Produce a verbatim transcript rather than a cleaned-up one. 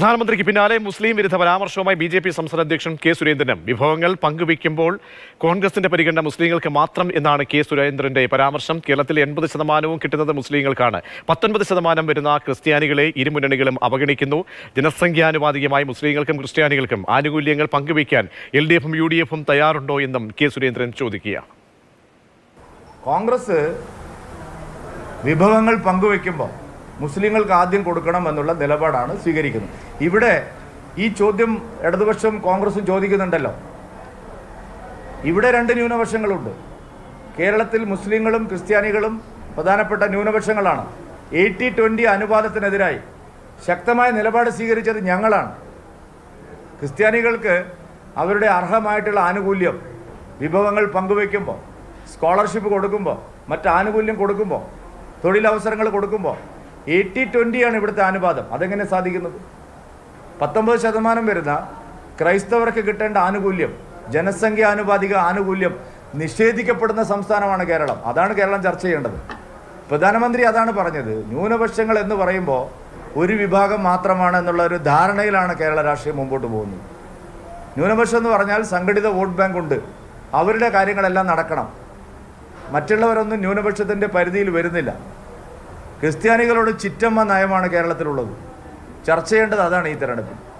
പ്രധാനമന്ത്രിക്ക് പിന്നാലെ മുസ്ലിം വിരുദ്ധ പരാമർശവുമായി ബി ജെ പി സംസ്ഥാന അധ്യക്ഷൻ കെ സുരേന്ദ്രനും വിഭവങ്ങൾ പങ്കുവയ്ക്കുമ്പോൾ കോൺഗ്രസിന്റെ പരിഗണന മുസ്ലിങ്ങൾക്ക് മാത്രം എന്നാണ് കെ സുരേന്ദ്രന്റെ പരാമർശം. കേരളത്തിൽ എൺപത് ശതമാനവും കിട്ടുന്നത് മുസ്ലിങ്ങൾക്കാണ്. പത്തൊൻപത് ശതമാനം വരുന്ന ക്രിസ്ത്യാനികളെ ഇരുമുന്നണികളും അവഗണിക്കുന്നു. ജനസംഖ്യാനുപാതികമായി മുസ്ലിങ്ങൾക്കും ക്രിസ്ത്യാനികൾക്കും ആനുകൂല്യങ്ങൾ പങ്കുവയ്ക്കാൻ എൽ ഡി എഫും യു ഡി എഫും തയ്യാറുണ്ടോ എന്നും കെ സുരേന്ദ്രൻ ചോദിക്കുകയാണ്. കോൺഗ്രസ് വിഭവങ്ങൾ പങ്കുവയ്ക്കുമ്പോൾ മുസ്ലിങ്ങൾക്ക് ആദ്യം കൊടുക്കണം എന്നുള്ള നിലപാടാണ് സ്വീകരിക്കുന്നത്. ഇവിടെ ഈ ചോദ്യം ഇടതുപക്ഷം കോൺഗ്രസും ചോദിക്കുന്നുണ്ടല്ലോ. ഇവിടെ രണ്ട് ന്യൂനപക്ഷങ്ങളുണ്ട്. കേരളത്തിൽ മുസ്ലിങ്ങളും ക്രിസ്ത്യാനികളും പ്രധാനപ്പെട്ട ന്യൂനപക്ഷങ്ങളാണ്. എയ്റ്റി ട്വൻ്റി അനുപാതത്തിനെതിരായി ശക്തമായ നിലപാട് സ്വീകരിച്ചത് ഞങ്ങളാണ്. ക്രിസ്ത്യാനികൾക്ക് അവരുടെ അർഹമായിട്ടുള്ള ആനുകൂല്യം വിഭവങ്ങൾ പങ്കുവയ്ക്കുമ്പോൾ, സ്കോളർഷിപ്പ് കൊടുക്കുമ്പോൾ, മറ്റ് ആനുകൂല്യം കൊടുക്കുമ്പോൾ, തൊഴിലവസരങ്ങൾ കൊടുക്കുമ്പോൾ എയ്റ്റി ട്വൻ്റിയാണ് ഇവിടുത്തെ അനുപാതം. അതെങ്ങനെ സാധിക്കുന്നത്? പത്തൊമ്പത് ശതമാനം വരുന്ന ക്രൈസ്തവർക്ക് കിട്ടേണ്ട ആനുകൂല്യം, ജനസംഖ്യാനുപാതിക ആനുകൂല്യം നിഷേധിക്കപ്പെടുന്ന സംസ്ഥാനമാണ് കേരളം. അതാണ് കേരളം ചർച്ച ചെയ്യേണ്ടത്. പ്രധാനമന്ത്രി അതാണ് പറഞ്ഞത്. ന്യൂനപക്ഷങ്ങൾ എന്ന് പറയുമ്പോൾ ഒരു വിഭാഗം മാത്രമാണ് എന്നുള്ള ഒരു ധാരണയിലാണ് കേരള രാഷ്ട്രീയം മുമ്പോട്ട് പോകുന്നത്. ന്യൂനപക്ഷം എന്ന് പറഞ്ഞാൽ സംഘടിത വോട്ട് ബാങ്ക് ഉണ്ട്. അവരുടെ കാര്യങ്ങളെല്ലാം നടക്കണം. മറ്റുള്ളവരൊന്നും ന്യൂനപക്ഷത്തിൻ്റെ പരിധിയിൽ വരുന്നില്ല. ക്രിസ്ത്യാനികളോട് ചിറ്റമ്മ നയമാണ് കേരളത്തിലുള്ളത്. ചർച്ച ചെയ്യേണ്ടത് അതാണ് ഈ തെരഞ്ഞെടുപ്പിൽ.